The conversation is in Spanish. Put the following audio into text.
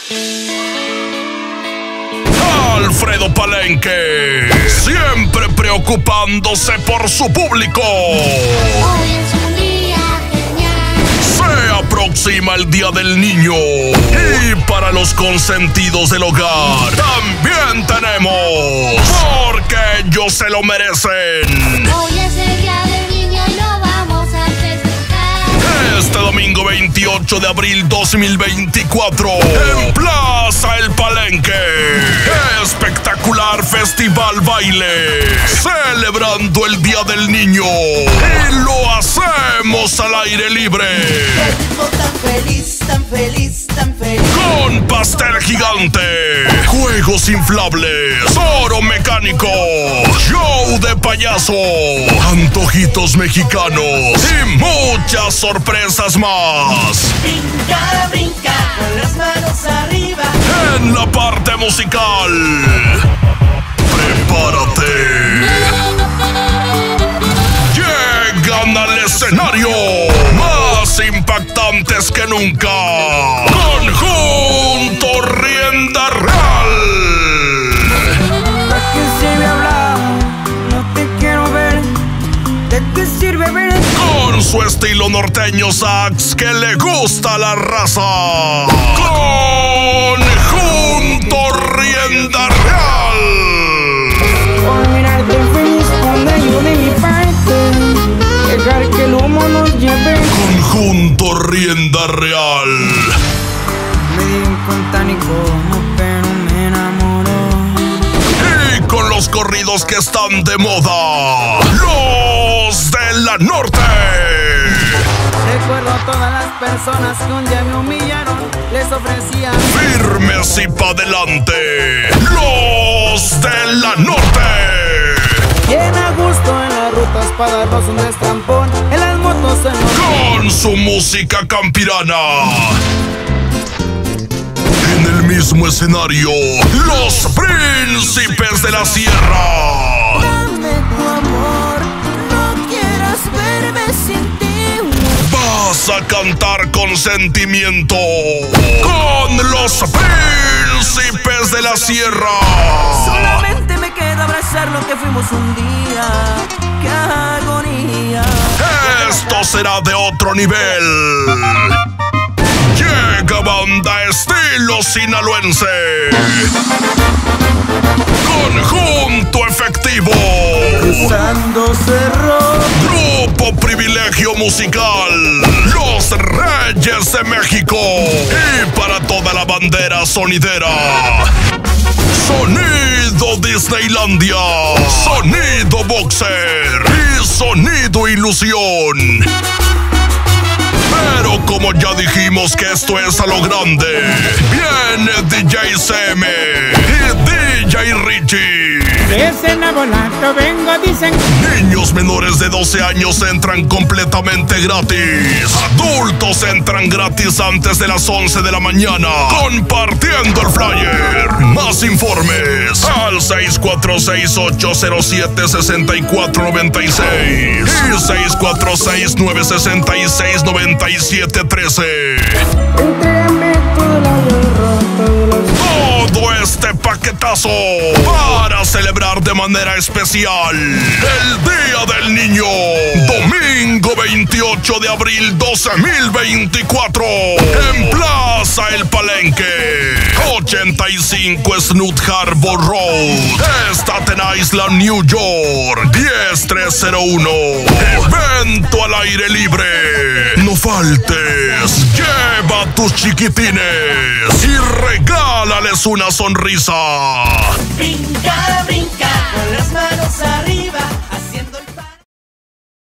Alfredo Palenque, siempre preocupándose por su público. Hoy es un día genial. Se aproxima el Día del Niño y para los consentidos del hogar también tenemos, porque ellos se lo merecen. Hoy es el día del niño y lo vamos a festejar. Este domingo 28 de abril 2024 en Plaza El Palenque, espectacular festival baile celebrando el Día del Niño y lo hacemos al aire libre. Tan feliz, tan feliz, tan feliz. Con pastel gigante, juegos inflables, oro mecánico, show de payaso, antojitos mexicanos y muchas sorpresas más. Brinca, brinca, con las manos arriba. En la parte musical, prepárate. Llegan al escenario más impactantes que nunca. Conjunto Rienda Real. ¿Para qué sirve hablar? No te quiero ver. ¿De qué sirve ver? Con su estilo norteño sax que le gusta a la raza. Conjunto Rienda Real. Por mirarte feliz, pon algo de mi parte. Dejar que el humo nos lleve. Conjunto Rienda Real. Me di cuenta ni cómo, pero me enamoró. Y con los corridos que están de moda, los de la norte. Recuerdo a todas las personas que un día me humillaron. Les ofrecía Firmes y pa' adelante, los de la norte. bien a gusto en las rutas para darnos un destrampón. En las motos en los... Con su música campirana. En el mismo escenario, los príncipes de la sierra. Dame tu amor, no quieras verme sin ti. Vas a cantar con sentimiento con los príncipes de la sierra. Solamente me queda abrazar lo que fuimos un día. ¡Qué agonía! Esto será de otro nivel. Llega banda estilo sinaloense. Conjunto efectivo. Cruzando cerros. Grupo Privilegio Musical. Los Reyes de México. Y para toda la bandera sonidera. Sonido Disneylandia. Sonido Boxer. Y Sonido Ilusión. Pero como ya dijimos que esto es a lo grande, viene DJ CM y DJ Richie. Ese nabolato vengo, dicen. Niños menores de 12 años entran completamente gratis. Adultos entran gratis antes de las 11 de la mañana. Compartiendo el flyer. Más informes al 646-807-6496 y 646-966-9713. Entrégame toda la derrota de los... Todo este paquetazo para celebrar de manera especial el Día del Niño, domingo 28 de abril 2024 en Plaza El Palenque, 85 Snoot Harbor Road, Staten Island, New York, 10301. Evento al aire libre. No faltes, lleva a tus chiquitines y regálales una sonrisa. Brinca, brinca, con las manos arriba.